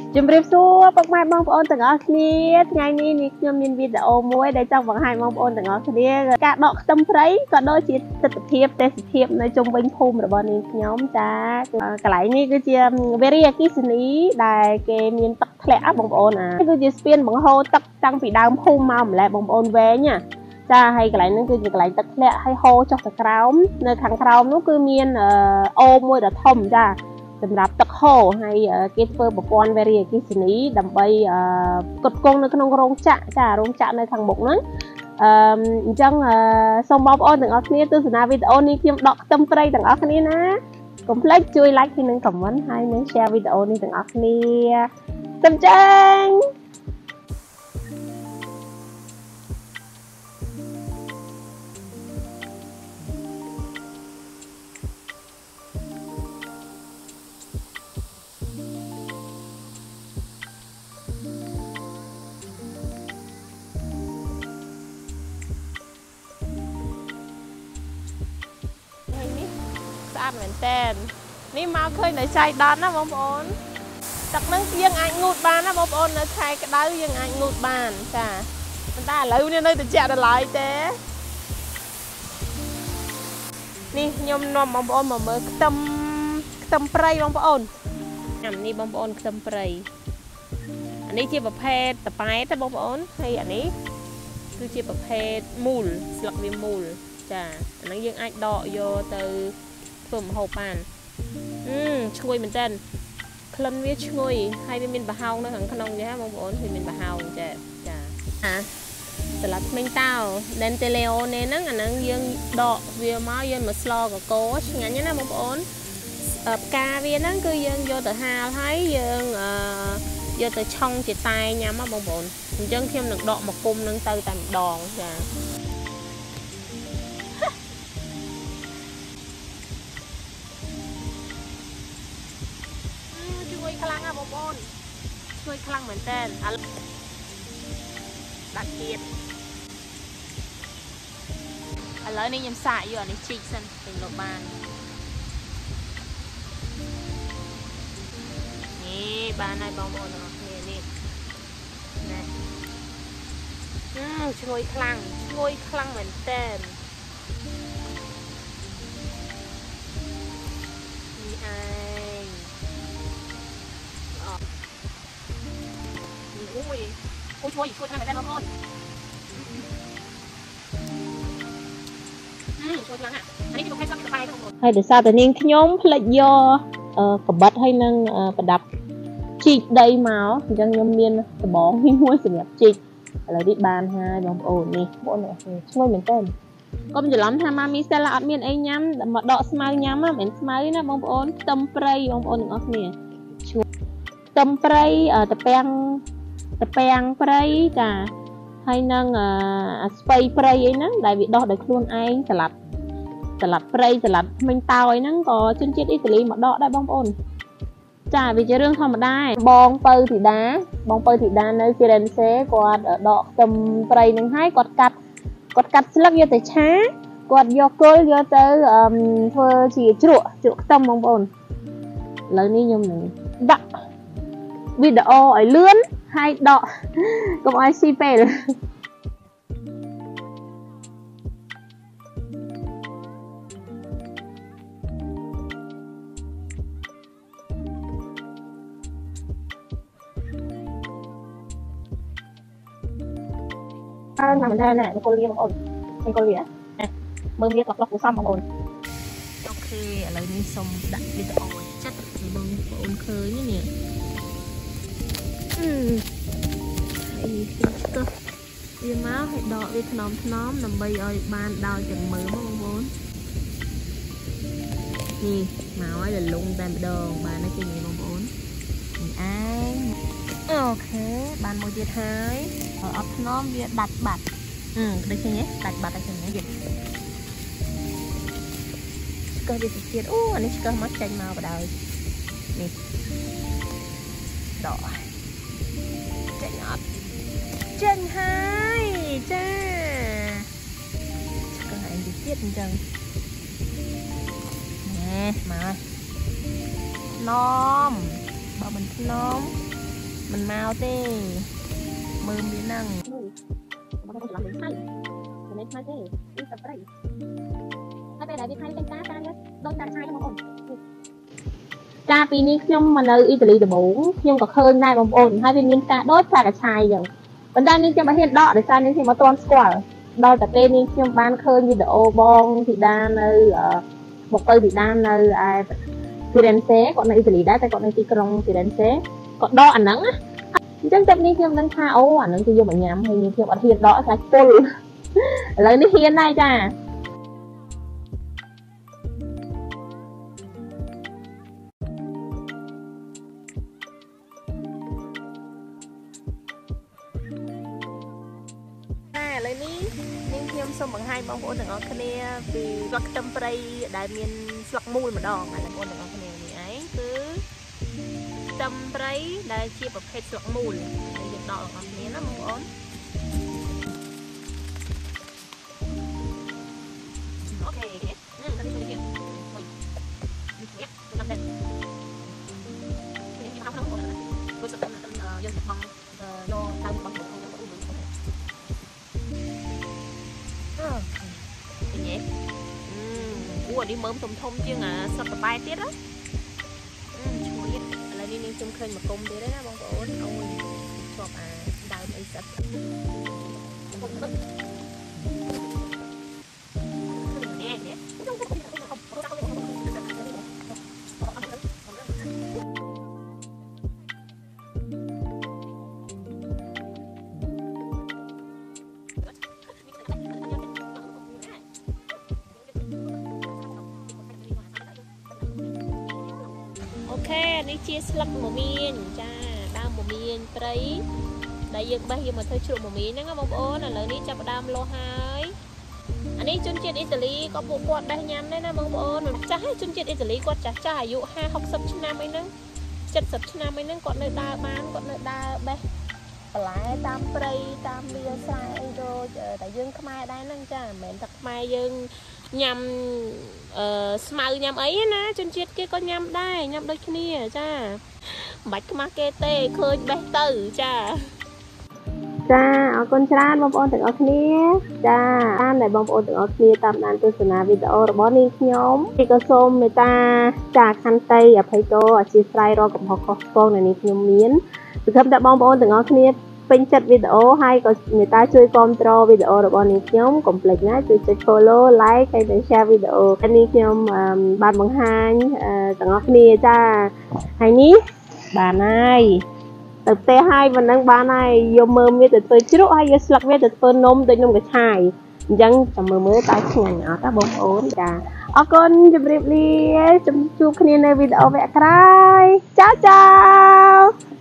ជំរាបសួរពុកម៉ែបងប្អូនទាំងអស់គ្នាថ្ងៃនេះខ្ញុំមានវីដេអូមួយដែលចង់បង្ហាញបងប្អូនទាំងអស់គ្នាការដកខ្ទឹមព្រៃក៏ដូចជាទិដ្ឋភាពទេសភាពនៅជុំវិញភូមិរបស់នាងខ្ញុំចាកន្លែងនេះគឺជាវារីអគ្គិសនីដែលគេមានទឹកធ្លាក់បងប្អូនគឺជាស្ពានបង្ហូរទឹកតាំងពីដើមភូមិមកម្លេះបងប្អូនវែងចាហើយកន្លែងហ្នឹងគឺជាកន្លែងទឹកធ្លាក់ហើយហូរចុះទៅក្រោមនៅខាងក្រោមនោះគឺមានអូរមួយដ៏ធំចាសម្រាប់ទឹកហូរហើយគេធ្វើប្រព័ន្ធវារីអគ្គិសនីដើម្បីផ្គត់ផ្គង់នៅក្នុងរោងចក្រចារោងចក្រនៅខាងមុខហ្នឹងអញ្ចឹងសូមបងប្អូនទាំងអស់គ្នាទស្សនាវីដេអូនេះខ្ញុំដកខ្ទឹមព្រៃទាំងអស់គ្នាណាកុំភ្លេចជួយ like និង comment ហើយនិង share វីដេអូនេះទាំងអស់គ្នាសូមចាញ់ស្អាតមែនតើនេះមកឃើញនៅចៃដន្យណាបងប្អូនទឹកហ្នឹងយើងអាចងូតបានណាបងប្អូននៅខែក្តៅយើងអាចងូតបានចាប៉ុន្តែឥឡូវនេះនៅត្រជាក់ដល់ឡើយទេនេះខ្ញុំនាំបងប្អូនមកមើលខ្ទឹមព្រៃបងប្អូនអានេះបងប្អូនខ្ទឹមព្រៃអានេះជាប្រភេទតប៉ែតបងប្អូនហើយអានេះគឺជាប្រភេទមូលស្លឹកវាមូលចាអាហ្នឹងយើងអាចដកយកទៅធ្វើម្ហូបបានឈ្ងុយមែនតើក្លិនវាឈ្ងុយហើយវាមានប្រហោងនៅខាងក្នុងចាបងប្អូនវាមានប្រហោងចាស្លាត់ធ្មេញតោដេនតេឡេអូនេះហ្នឹងអាហ្នឹងយើងដកវាមកយើងមកស្លកកូឆ្ងាញ់ណាបងប្អូនផ្កាវាហ្នឹងគឺយើងយកទៅហាលហើយយើងយកទៅឆុងជាតែញ៉ាំបងប្អូនអញ្ចឹងខ្ញុំនឹងដកមកគុំហ្នឹងទៅតែម្ដងចាខ្លាំងណាបងប្អូនជួយខ្លាំងមែនតើដាក់ទៀតឥឡូវនេះខ្ញុំសាកយកអានេះជីកសិនពេញលោកបាននេះបានហើយបងប្អូនទាំងអស់គ្នានេះណាជួយខ្លាំងមែនតើនេះអូជួយខ្លាំងមែនតើបងប្អូនជួយខ្លាំងអានេះគឺប្រភេទស្លឹកតប៉ែបងប្អូនហើយដោយសារតែនាងខ្ញុំផ្លិចយកកបិតហើយនឹងប្រដាប់ជីកដីមកអញ្ចឹងខ្ញុំមានដបងមួយសម្រាប់ជីកឥឡូវនេះបានហើយបងប្អូននេះបងប្អូនឈ្ងុយមែនតើកុំច្រឡំថាម៉ាមីស្ទែលអត់មានអីញ៉ាំមកដកស្មៅញ៉ាំមិនមែនស្មៅណាបងប្អូនខ្ទឹមព្រៃបងប្អូនទាំងអស់គ្នាខ្ទឹមព្រៃតពាំងព្រៃចាហើយនឹងស្ពៃព្រៃអីហ្នឹងដែលវាដោះដោយខ្លួនឯងស្លាប់ព្រៃស្លាប់ធ្មេញតោអីហ្នឹងក៏ជនជាតិអ៊ីតាលីមកដកដែរបងប្អូនចាវាជារឿងធម្មតាបងពៅធីតានៅហ្វីរ៉េនសេគាត់ដកខ្ទឹមព្រៃហ្នឹងហើយគាត់កាត់ស្លឹកយកទៅឆាគាត់យកគល់យកទៅធ្វើជាជ្រក់ខ្ទឹមបងប្អូនឥឡូវនេះខ្ញុំនឹងដាក់វីដេអូឲ្យលឿនហើយដកកុំឲ្យស៊ីពេលធម្មតាណាអង្គុយបងប្អូនអង្គុយវាមើលវាក្លុកពូសំបងប្អូនអូខេឥឡូវនេះសូមដាក់វីដេអូចិត្តបងប្អូនឃើញនេះហើយស្ទើរវាមកឲ្យដកវាថ្នមដើម្បីឲ្យបានដល់ទាំងមើលមកបងប្អូននេះមកឲ្យលលុងតែម្ដងបានហើយឃើញទេបងប្អូននេះឯងអូខេបានមួយទៀតហើយអត់ថ្នមវាដាច់បាត់ដូចឃើញទេដាច់បាត់ហើយឃើញទេទៀតឆ្កឹះវាទៀតអូអានេះឆ្កឹះមកចាញ់មកបដ ாய் នេះដកចាញ់អត់ចាញ់ហើយចាឆ្កឹះឯងទៀតអញ្ចឹងណែមក nôm bà mình nôm mình mau thế mơ miếng năng chaปีนี้ខ្ញុំមកនៅអ៊ីតាលីដំបូងខ្ញុំក៏ឃើញដែរបងប្អូនហើយវាមានការដុតផ្លែកឆាយចឹងប៉ុន្តែនេះខ្ញុំមិនហ៊ានដកដោយសារនេះខ្ញុំមិនទាន់ស្គាល់ដល់តែពេលនេះខ្ញុំបានឃើញវីដេអូបងធីតានៅមកទៅធីតានៅឯ Firenze គាត់នៅអ៊ីតាលីដែរតែគាត់នៅទីក្រុង Firenze គាត់ដកអាហ្នឹងអញ្ចឹងតែនេះខ្ញុំដឹងថាអូអាហ្នឹងគឺយកមកញ៉ាំហើយខ្ញុំអត់ហ៊ានដកខ្លាចពុលឥឡូវនេះហ៊ានដែរចាឥឡូវនេះនាងខ្ញុំសូមបង្ហាញបងប្អូនទាំងអស់គ្នាពីស្លឹកខ្ទឹមព្រៃដែលមានស្លឹកមូលម្ដងហើយបងប្អូនទាំងអស់គ្នានេះឯងគឺខ្ទឹមព្រៃដែលជាប្រភេទស្លឹកមូលហើយយើងដកទាំងអស់គ្នាណាបងប្អូនអូខេទៅជួយទៀតចាំតែនេះខ្ញុំហៅបងប្អូនគាត់ទៅយើងទៅផងយកតាមបងប្អូនអូនេះមើមធំជាងអាស្លឹកតបែទៀតណាឈ្ងុយឥឡូវនេះនាងខ្ញុំឃើញមកគុំទៀតណាបងប្អូនអូយជាប់អាដើមអីស្អិតអូខេនេះជាស្លឹកមមៀនចាដើមមមៀនព្រៃដែលយើងបេះយកមកធ្វើជ្រក់មមៀនហ្នឹងណាបងប្អូនឥឡូវនេះចាប់ផ្ដើមលាស់ហើយអានេះជនជាតិអ៊ីតាលីក៏ពួកគាត់បេះញ៉ាំដែរណាបងប្អូនចាស់ជនជាតិអ៊ីតាលីគាត់ចាស់អាយុ50 60ឆ្នាំអីហ្នឹង70ឆ្នាំអីហ្នឹងគាត់នៅដើរបានគាត់នៅដើរបេះបន្លែតាមព្រៃតាមវាលស្រែអីដូចតែយើងខ្មែរដែរហ្នឹងចាមិនមែនតែខ្មែរយើងញ៉ាំស្មៅញ៉ាំអីណាជនជាតិគេក៏ញ៉ាំដែរញ៉ាំដូចគ្នាចាមិនបាច់ខ្មាស់គេទេឃើញបេះទៅចាអរគុណច្រើនបងប្អូនទាំងអស់គ្នាចាតាមដែលបងប្អូនទាំងអស់គ្នាតាមដានទស្សនាវីដេអូរបស់នាងខ្ញុំគេក៏សូមមេត្តាចាខន្តីអភ័យទោសអធ្យាស្រ័យរាល់កំហុសខុសឆ្គងដែលនាងខ្ញុំមានសង្ឃឹមថាបងប្អូនទាំងអស់គ្នាពេញចិត្តវីដេអូហើយក៏មេត្តាជួយគាំទ្រវីដេអូរបស់នាងខ្ញុំកុំភ្លេចណាជួយចុច follow like ហើយនិង share វីដេអូដែលនាងខ្ញុំបានបង្ហាញទាំងអស់គ្នាចាហើយនេះបានហើយទៅផ្ទះហើយមិននឹងបានហើយយកមើមវាទៅធ្វើជ្រក់ហើយយកស្លឹកវាទៅធ្វើនំដូចនំកញ្ឆាយអញ្ចឹងចាំមើលតើឆ្ងាញ់អត់ណាបងប្អូនចាអរគុណជម្រាបលាជួបគ្នានៅវីដេអូវគ្គក្រោយចា